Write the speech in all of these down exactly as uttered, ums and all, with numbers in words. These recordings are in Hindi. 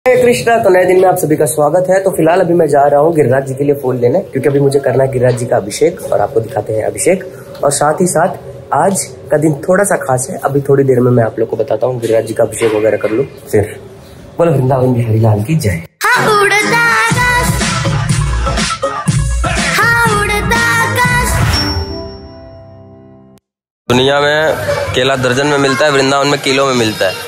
हरे कृष्णा। तो नए दिन में आप सभी का स्वागत है। तो फिलहाल अभी मैं जा रहा हूँ गिरिराज जी के लिए फूल लेने, क्योंकि अभी मुझे करना है गिरिराज जी का अभिषेक और आपको दिखाते हैं अभिषेक। और साथ ही साथ आज का दिन थोड़ा सा खास है। अभी थोड़ी देर में मैं आप लोग को बताता हूँ गिरिराज जी का अभिषेक वगैरह कर लूँ। फिर बोलो वृंदावन बिहारी लाल की जय। दुनिया में केला दर्जन में मिलता है, वृंदावन में किलो में मिलता है।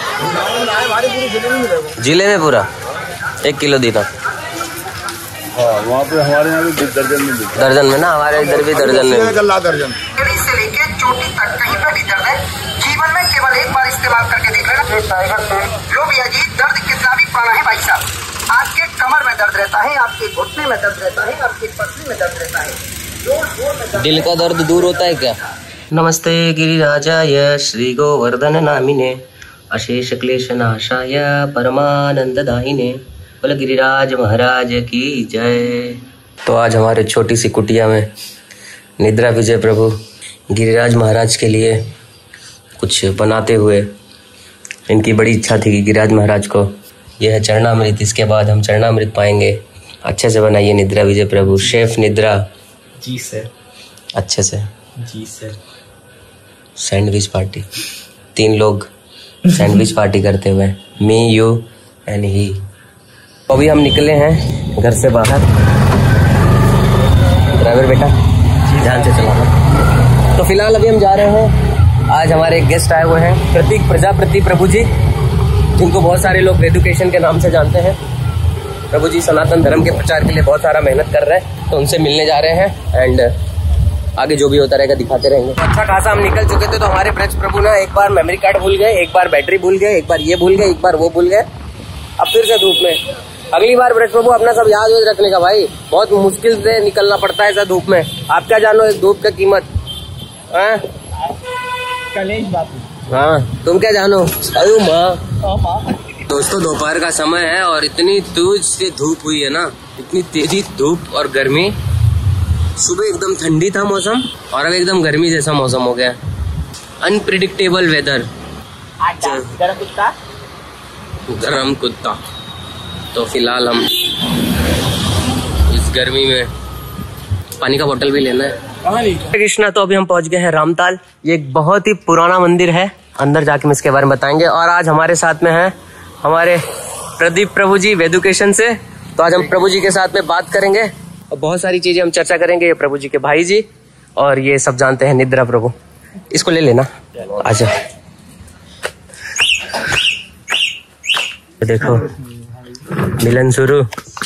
जिले में पूरा एक किलो देता। हाँ, वहाँ पे हमारे यहाँ भी दर्जन में मिलता है। दर्जन में ना, हमारे इधर भी दर्जन में। दर्जन से लेके चोटी तक कहीं पर भी दर्द है, जीवन में केवल एक बार इस्तेमाल करके देख लेना। लो भैया जी, दर्द कितना भी पुराना है भाई साहब। आपके कमर में दर्द रहता है, आपके घुटने में दर्द रहता है, आपकी पसली में दर्द रहता है, जोड़ जोड़ में दर्द। दिल का दर्द दूर होता है क्या? नमस्ते गिरिराजाय श्री गोवर्धन नामिने अशेष क्लेश नाशाय परमानंद दायिने। बोले गिरिराज महाराज की जय। तो आज हमारे छोटी सी कुटिया में निद्रा विजय प्रभु गिरिराज महाराज के लिए कुछ बनाते हुए, इनकी बड़ी इच्छा थी कि गिरिराज महाराज को यह है चरणामृत, इसके बाद हम चरणामृत पाएंगे। अच्छे से बनाइए निद्रा विजय प्रभु। शेफ निद्रा जी सर। अच्छे से जी सर। सैंडविच पार्टी, तीन लोग सैंडविच पार्टी करते हुए, मी यू एंड ही। अभी हम निकले हैं घर से बाहर। ड्राइवर बेटा ध्यान से चलाना। तो फिलहाल अभी हम जा रहे हैं। आज हमारे गेस्ट आए हुए हैं प्रतीक प्रजापति प्रभु जी, जिनको बहुत सारे लोग एजुकेशन के नाम से जानते हैं। प्रभु जी सनातन धर्म के प्रचार के लिए बहुत सारा मेहनत कर रहे हैं, तो उनसे मिलने जा रहे हैं एंड आगे जो भी होता रहेगा दिखाते रहेंगे। अच्छा खासा हम निकल चुके थे, तो हमारे ब्रज प्रभु ना एक बार मेमोरी कार्ड भूल गए, एक बार बैटरी भूल गए, एक बार ये भूल गए, एक बार वो भूल गए। अब फिर से धूप में। अगली बार ब्रज प्रभु अपना सब याद याद रखने का भाई, बहुत मुश्किल से निकलना पड़ता है ऐसा धूप में। आप क्या जानो इस धूप की कीमत? हाँ तुम क्या जानो? अरे माँ। दोस्तों दोपहर का समय है और इतनी तेज से धूप हुई है ना, इतनी तेजी धूप और गर्मी। सुबह एकदम ठंडी था मौसम और अब एकदम गर्मी जैसा मौसम हो गया। Unpredictable weather. गरम कुत्ता गरम कुत्ता। तो फिलहाल हम इस गर्मी में पानी का बोतल भी लेना है। कृष्णा। तो अभी हम पहुंच गए हैं रामताल। ये एक बहुत ही पुराना मंदिर है, अंदर जाके हम इसके बारे में बताएंगे। और आज हमारे साथ में है हमारे प्रदीप प्रभु जी एजुकेशन से। तो आज हम प्रभु जी के साथ में बात करेंगे और बहुत सारी चीजें हम चर्चा करेंगे। ये प्रभु जी के भाई जी और ये सब जानते हैं निद्रा प्रभु। इसको ले लेना। आजा देखो मिलन शुरू।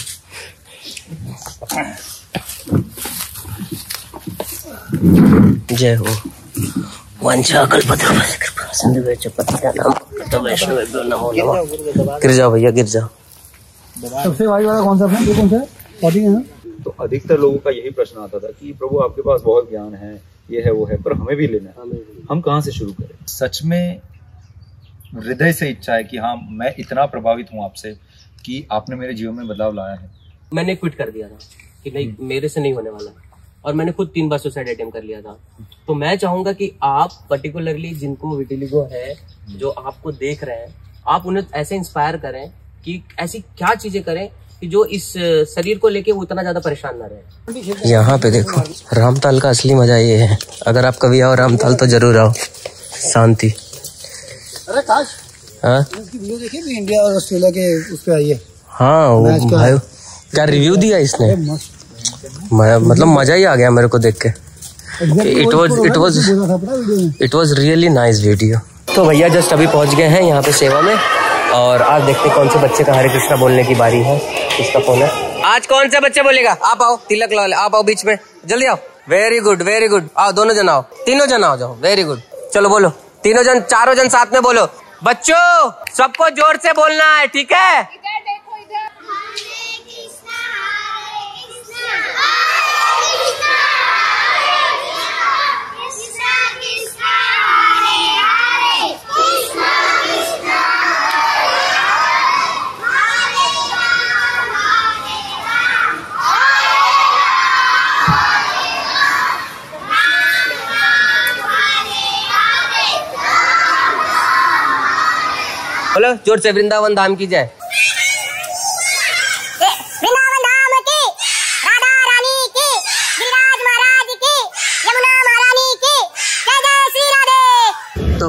जय हो। वंशा कल्पतरुभ्यश्च कृपा सिंधुभ्यश्च पतितानां पावनेभ्यो नमो नमः। गिर जाओ भैया गिर जाओ। सबसे भाई वाला कौन सा है? कौन सा है? तो अधिकतर लोगों का यही प्रश्न आता था कि प्रभु आपके पास बहुत ज्ञान है, ये है वो है, पर हमें भी लेना है, हम कहाँ से शुरू करें? सच में हृदय से इच्छा है कि हाँ मैं इतना प्रभावित हूँ आपसे कि आपने मेरे जीवन में बदलाव लाया है। मैंने क्विट कर दिया था कि नहीं मेरे से नहीं होने वाला, और मैंने खुद तीन बार सुसाइड अटेम्प्ट कर लिया था। तो मैं चाहूंगा कि आप पर्टिकुलरली जिनको विटिलिगो है, जो आपको देख रहे हैं, आप उन्हें ऐसे इंस्पायर करें कि ऐसी क्या चीजें करें कि जो इस शरीर को लेके वो उतना ज्यादा परेशान ना रहे। यहाँ पे देखो रामताल का असली मजा ये है। अगर आप कभी आओ रामताल तो जरूर आओ। शांति। अरे काश हाँ इसकी वीडियो देखी भी, इंडिया और ऑस्ट्रेलिया के उस पे आई है। हाँ वो भाई क्या रिव्यू दिया इसने, मतलब मजा ही आ गया मेरे को देख के। It was it was it was really nice video. तो भैया जस्ट अभी पहुंच गए हैं यहाँ पे सेवा में, और आज देखते कौन से बच्चे का हरे कृष्णा बोलने की बारी है। इसका फोन है। आज कौन से बच्चे बोलेगा? आप आओ, तिलक ला ले, आप आओ बीच में, जल्दी आओ। Very good very good. आओ दोनों जन आओ, तीनों जन आओ जाओ। Very good. चलो बोलो तीनों जन, चारों जन साथ में बोलो। बच्चों सबको जोर से बोलना है, ठीक है? बोलो जोर से, वृंदावन धाम की जय।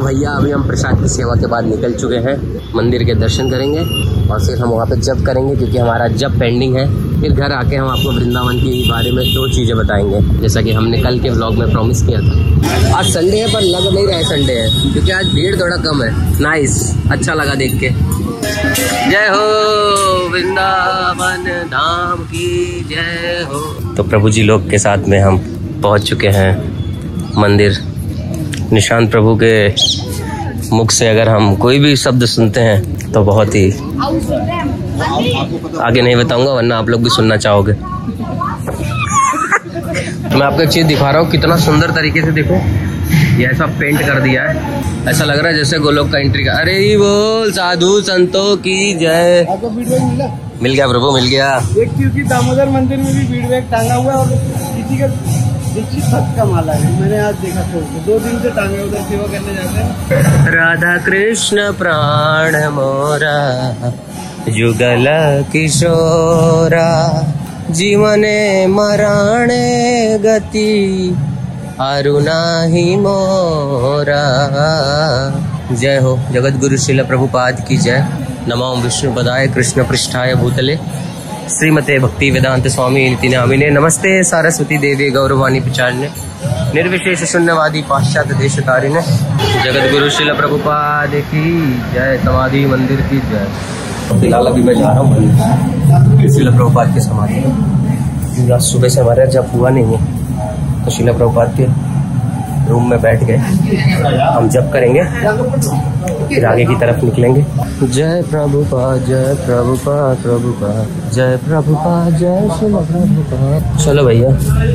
भैया अभी हम प्रसाद की सेवा के बाद निकल चुके हैं, मंदिर के दर्शन करेंगे और फिर हम वहाँ पे जप करेंगे क्योंकि हमारा जप पेंडिंग है। फिर घर आके हम आपको वृंदावन के बारे में दो चीज़ें बताएंगे जैसा कि हमने कल के व्लॉग में प्रॉमिस किया था। आज संडे है पर लग नहीं रहा है संडे है क्योंकि आज भीड़ थोड़ा कम है। नाइस, अच्छा लगा देख के। जय हो वृंदावन धाम की जय हो। तो प्रभु जी लोग के साथ में हम पहुंच चुके हैं मंदिर। निशांत प्रभु के मुख से अगर हम कोई भी शब्द सुनते हैं तो बहुत ही, आगे नहीं बताऊंगा वरना आप लोग भी सुनना चाहोगे। मैं आपको एक चीज दिखा रहा हूँ, कितना सुंदर तरीके से देखो ये ऐसा पेंट कर दिया है, ऐसा लग रहा है जैसे गोलोक का एंट्री का। अरे ही बोल साधु संतों की जय। आपको फीडबैक मिला? मिल गया प्रभु, मिल गया। एक क्योंकि दामोदर मंदिर में भी फीडबैक टांगा हुआ है और किसी का दीक्षित भक्त का माला है, मैंने आज देखा छोड़ के दो दिन से टांगे उधर सेवा करने जाते हैं। राधा कृष्ण प्राण मोरा जुगल किशोरा जीवने मराणे गति अरुणा ही मोरा। जय हो जगत गुरु श्रील प्रभुपाद की जय। नमो विष्णु पदाय कृष्ण पृष्ठाय भूतले श्रीमते भक्ति वेदांत स्वामी निति नामिने। नमस्ते सरस्वती देवी गौरवाणी प्रचारिणे निर्विशेष शून्यवादी पाश्चात्य देश तारिणे। जगत गुरु श्रील प्रभुपाद की जय। समाधि मंदिर की जय। फिलहाल अभी मैं जा रहा हूँ श्रील प्रभुपाद के समाधि में। आज सुबह से हमारे जब हुआ नहीं है तो श्रील प्रभुपाद के रूम में बैठ गए, हम जप करेंगे फिर आगे की तरफ निकलेंगे। जय प्रभुपाद जय प्रभुपाद प्रभुपाद जय प्रभुपाद जय श्रील प्रभुपाद। चलो भैया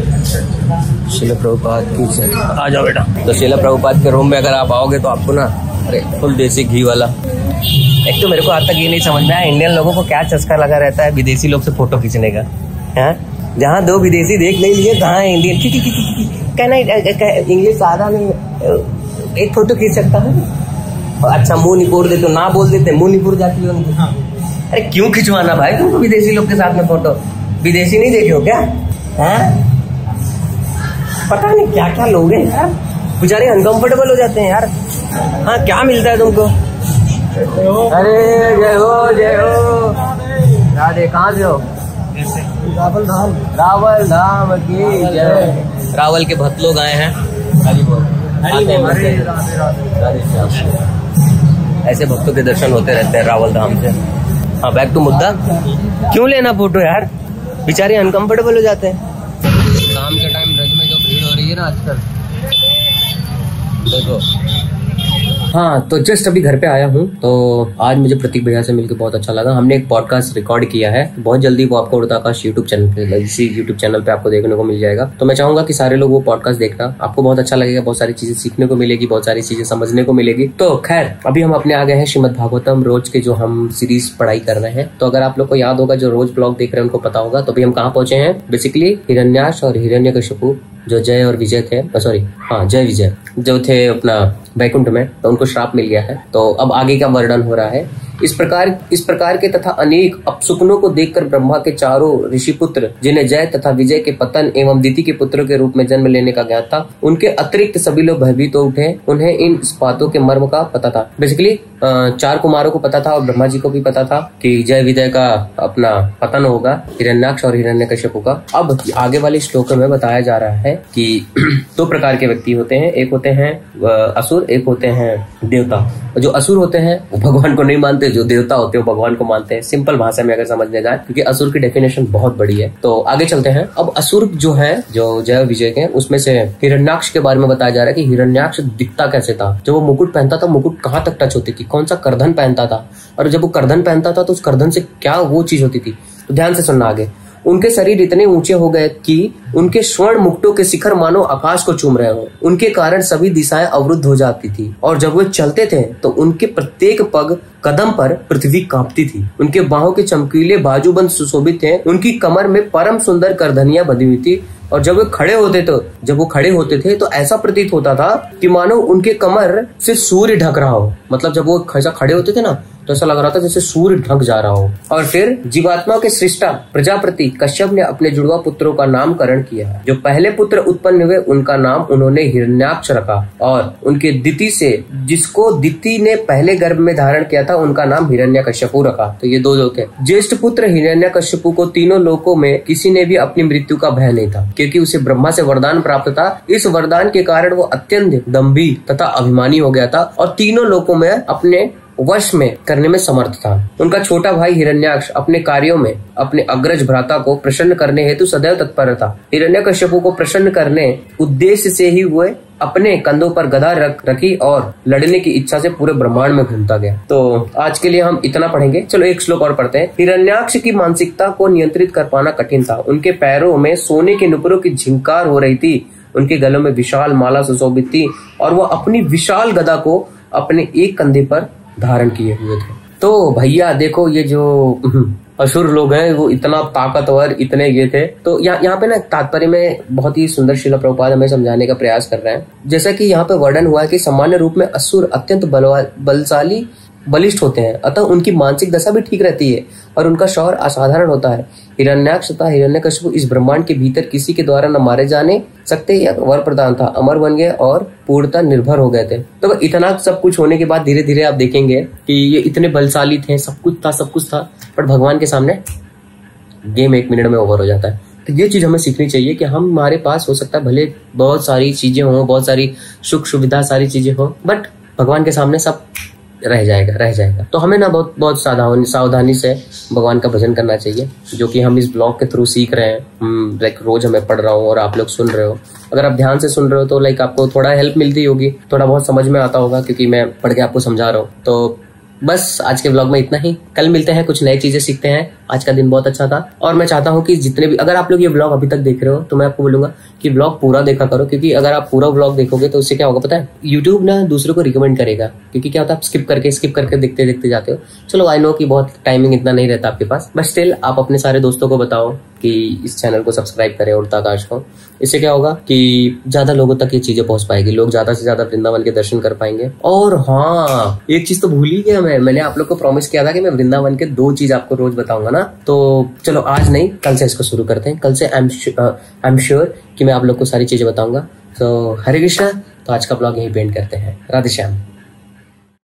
श्रील प्रभुपाद की जय। आ जाओ बेटा। तो श्रील प्रभुपाद के रूम में अगर आप आओगे तो आपको ना अरे फुल देसी घी वाला। एक तो मेरे को आज तक ये नहीं समझ में आया इंडियन लोगों को क्या चस्का लगा रहता है विदेशी लोग से फोटो खींचने का। है जहाँ दो विदेशी देख नहीं लिए कहाँ इंडियन कहना इंग्लिश आधा नहीं, एक फोटो खींच सकता है। अच्छा मुंह निपोड़ देते, ना बोल देते मुंह निपोड़ जाती है। अरे क्यों खिंचवाना भाई तुमको विदेशी लोग के साथ में फोटो? विदेशी नहीं देखे हो क्या? हैं? पता नहीं क्या क्या लोग हैं यार, बेचारे अनकंफर्टेबल हो जाते हैं यार। हाँ क्या मिलता है तुमको? अरे जय हो जय हो राधे। कहाँ से हो? रावल धाम। रावल धाम की जय। रावल के भक्त लोग आए हैं। ऐसे भक्तों के दर्शन होते रहते हैं रावल धाम से। हाँ बैक टू मुद्दा, क्यों लेना फोटो यार, बेचारे अनकंफर्टेबल हो जाते हैं। शाम के टाइम ब्रज में जो भीड़ हो रही है ना आजकल, देखो। हाँ तो जस्ट अभी घर पे आया हूँ तो आज मुझे प्रतीक भैया से मिलकर बहुत अच्छा लगा। हमने एक पॉडकास्ट रिकॉर्ड किया है, बहुत जल्दी वो आपको उड़ताकाश यूट्यूब चैनल पे, इसी यूट्यूब चैनल पे आपको देखने को मिल जाएगा। तो मैं चाहूंगा कि सारे लोग वो पॉडकास्ट देखना, आपको बहुत अच्छा लगेगा, बहुत सारी चीजें सीखने को मिलेगी, बहुत सारी चीजें समझने को मिलेगी। तो खैर अभी हम अपने आ गए हैं श्रीमद भागवतम रोज के जो हम सीरीज पढ़ाई कर रहे हैं। तो अगर आप लोग को याद होगा, जो रोज ब्लॉग देख रहे हैं उनको पता होगा। तो अभी हम कहाँ पहुंचे हैं? बेसिकली हिरण्याक्ष और हिरण्यकशिपु जो जय और विजय थे, सॉरी हाँ जय विजय जो थे अपना वैकुंठ में, तो उनको श्राप मिल गया है। तो अब आगे का वर्णन हो रहा है। इस प्रकार इस प्रकार के तथा अनेक अपसुपनों को देखकर ब्रह्मा के चारों ऋषि पुत्र, जिन्हें जय तथा विजय के पतन एवं दिति के पुत्रों के रूप में जन्म लेने का ज्ञात था, उनके अतिरिक्त सभी लोग भयभीत हो उठे। उन्हें इन बातों के मर्म का पता था। बेसिकली चार कुमारों को पता था और ब्रह्मा जी को भी पता था कि जय विजय का अपना पतन होगा, हिरण्याक्ष और हिरण्यकशिपु का। अब आगे वाले श्लोक में बताया जा रहा है कि दो प्रकार के व्यक्ति होते हैं, एक होते हैं असुर, एक होते हैं देवता। जो असुर होते हैं वो भगवान को नहीं मानते, जो देवता होते हैं वो भगवान को मानते हैं। सिंपल भाषा में अगर समझने जाए, क्योंकि असुर की डेफिनेशन बहुत बड़ी है। तो आगे चलते हैं। अब असुर जो है, जो जय विजय के, उसमें से हिरण्याक्ष के बारे में बताया जा रहा है कि हिरण्याक्ष दिखता कैसे था। जब वो मुकुट पहनता था, मुकुट कहाँ तक टच होती थी, कौन सा करधन पहनता था, और जब वो करधन पहनता था तो उस करधन से क्या वो चीज होती थी। तो ध्यान से सुनना आगे। उनके शरीर इतने ऊंचे हो गए कि उनके स्वर्ण मुकुटों के शिखर मानो आकाश को चूम रहे हो। उनके कारण सभी दिशाएं अवरुद्ध हो जाती थी, और जब वे चलते थे तो उनके प्रत्येक पग कदम पर पृथ्वी कांपती थी। उनके बाहों के चमकीले बाजूबंद सुशोभित थे। उनकी कमर में परम सुंदर करधनियां बंधी हुई थी, और जब वे खड़े होते तो जब वो खड़े होते थे तो ऐसा प्रतीत होता था कि मानो उनके कमर से सूर्य ढक रहा हो। मतलब जब वो खड़े होते थे ना तो ऐसा लग रहा था जैसे सूर्य ढक जा रहा हो। और फिर जीवात्मा के सृष्टा प्रजापति कश्यप ने अपने जुड़वा पुत्रों का नामकरण किया। जो पहले पुत्र उत्पन्न हुए उनका नाम उन्होंने हिरण्याक्ष रखा, और उनके दिति से, जिसको दिति ने पहले गर्भ में धारण किया था, उनका नाम हिरण्यकश्यपु रखा। तो ये दो जो थे। ज्येष्ठ पुत्र हिरण्यकश्यपु को तीनों लोकों में किसी ने भी अपनी मृत्यु का भय नहीं था, क्योंकि उसे ब्रह्मा से वरदान प्राप्त था। इस वरदान के कारण वो अत्यंत दम्भी तथा अभिमानी हो गया था और तीनों लोकों में अपने वश में करने में समर्थ था। उनका छोटा भाई हिरण्याक्ष अपने कार्यों में अपने अग्रज भ्राता को प्रसन्न करने हेतु सदैव तत्पर था। हिरण्यकश्यपु को प्रसन्न करने उद्देश्य से ही वो अपने कंधों पर गदा रख रखी और लड़ने की इच्छा से पूरे ब्रह्मांड में घूमता गया। तो आज के लिए हम इतना पढ़ेंगे। चलो एक श्लोक और पढ़ते हैं। हिरण्याक्ष की मानसिकता को नियंत्रित कर पाना कठिन था। उनके पैरों में सोने के नुपुरों की झिंकार हो रही थी, उनके गलों में विशाल माला सुशोभित थी और वह अपनी विशाल गदा को अपने एक कंधे पर धारण किए हुए थे। तो भैया देखो, ये जो असुर लोग हैं वो इतना ताकतवर, इतने ये थे। तो यहाँ यहाँ पे ना तात्पर्य में बहुत ही सुंदर श्रील प्रभुपाद हमें समझाने का प्रयास कर रहे हैं। जैसा कि यहाँ पे वर्णन हुआ है कि सामान्य रूप में असुर अत्यंत बलशाली बलिष्ठ होते हैं, अतः उनकी मानसिक दशा भी ठीक रहती है और उनका शौर्य असाधारण होता है। हिरण्याक्ष तथा हिरण्यकश्यप इस ब्रह्मांड के भीतर किसी के द्वारा न मारे जाने सकते, यह वर प्रदान था, अमर बन गए और पूर्णतः निर्भर हो गए थे। तो इतना सब कुछ होने के बाद धीरे धीरे आप देखेंगे कि ये इतने बलशाली थे, सब कुछ था सब कुछ था पर भगवान के सामने गेम एक मिनट में ओवर हो जाता है। तो ये चीज हमें सीखनी चाहिए कि हम हमारे पास हो सकता है भले बहुत सारी चीजें हों, बहुत सारी सुख सुविधा, सारी चीजें हों, बट भगवान के सामने सब रह जाएगा रह जाएगा तो हमें ना बहुत बहुत सावधानी सावधानी से भगवान का भजन करना चाहिए, जो कि हम इस ब्लॉग के थ्रू सीख रहे हैं। लाइक रोज हमें पढ़ रहा हूँ और आप लोग सुन रहे हो। अगर आप ध्यान से सुन रहे हो तो लाइक आपको थोड़ा हेल्प मिलती होगी, थोड़ा बहुत समझ में आता होगा, क्योंकि मैं पढ़ के आपको समझा रहा हूँ। तो बस आज के ब्लॉग में इतना ही। कल मिलते हैं, कुछ नई चीजें सीखते हैं। आज का दिन बहुत अच्छा था और मैं चाहता हूँ कि जितने भी, अगर आप लोग ये ब्लॉग अभी तक देख रहे हो तो मैं आपको बोलूंगा कि ब्लॉग पूरा देखा करो, क्योंकि अगर आप पूरा ब्लॉग देखोगे तो उससे क्या होगा पता है, यूट्यूब ना दूसरों को रिकमेंड करेगा। क्योंकि क्या होता है, आप स्किप करके स्किप करके देखते देखते जाते हो। चलो आई नो कि बहुत टाइमिंग इतना नहीं रहता आपके पास, बट स्टिल आप अपने सारे दोस्तों को बताओ कि इस चैनल को सब्सक्राइब करें उड़ता आकाश को। इससे क्या होगा कि ज्यादा लोगों तक ये चीजें पहुंच पाएगी, लोग ज्यादा से ज्यादा वृंदावन के दर्शन कर पाएंगे। और हाँ, एक चीज तो भूल ही गया मैं, मैंने आप लोग को प्रॉमिस किया था कि मैं वृंदावन के दो चीज आपको रोज बताऊंगा ना। तो चलो आज नहीं, कल से इसको शुरू करते हैं। कल से आई एम श्योर कि मैं आप लोग को सारी चीजें बताऊंगा। तो हरे कृष्णा। तो आज का ब्लॉग यहीं पेंट करते हैं। राधे श्याम।